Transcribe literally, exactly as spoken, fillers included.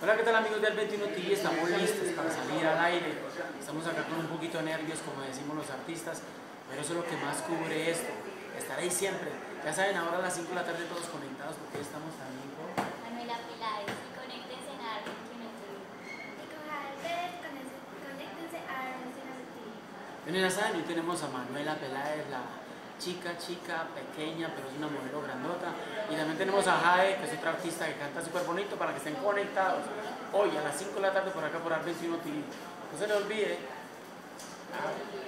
Hola, ¿qué tal amigos del veintiuno T V? Estamos listos para salir al aire. Estamos acá con un poquito de nervios, como decimos los artistas, pero eso es lo que más cubre esto. Estaréis siempre. Ya saben, ahora a las cinco de la tarde todos conectados porque estamos también con Manuela Peláez y conéctense en A veintiuno T V. Y con Albert, conéctense a veintiuno T V. Bueno, ya saben, hoy tenemos a Manuela Peláez, la chica, chica, pequeña, pero es una modelo grandota. Y también tenemos a Jade, que es otra artista que canta súper bonito, para que estén conectados hoy a las cinco de la tarde por acá por A veintiuno T V. No se les olvide.